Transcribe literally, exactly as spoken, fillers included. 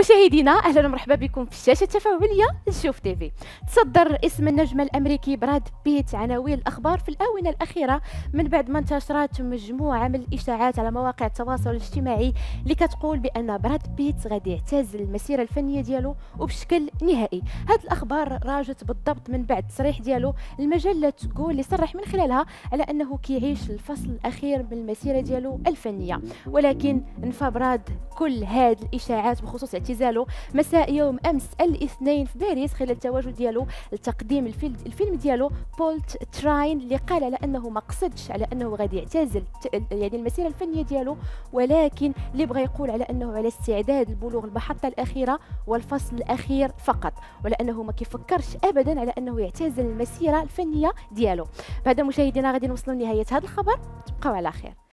مشاهدينا اهلا ومرحبا بكم في الشاشه التفاعليه لشوف تيفي. تصدر اسم النجم الامريكي براد بيت عناوين الاخبار في الاونه الاخيره من بعد ما انتشرت مجموعه من الاشاعات على مواقع التواصل الاجتماعي اللي كتقول بان براد بيت غادي يعتزل المسيره الفنيه ديالو وبشكل نهائي. هذه الاخبار راجت بالضبط من بعد تصريح ديالو المجله تقول اللي صرح من خلالها على انه كيعيش الفصل الاخير من المسيره ديالو الفنيه، ولكن نفى براد كل هذه الاشاعات بخصوص اعتزاله مساء يوم امس الاثنين في باريس خلال التواجد ديالو لتقديم الفيلم, الفيلم ديالو بولت تراين، اللي قال على انه ما قصدش على انه غادي يعتزل يعني المسيره الفنيه ديالو، ولكن اللي بغى يقول على انه على استعداد لبلوغ المحطه الاخيره والفصل الاخير فقط، ولا انه ما كيفكرش ابدا على انه يعتزل المسيره الفنيه ديالو. بعد مشاهدينا غادي نوصلوا لنهايه هذا الخبر، تبقاو على خير.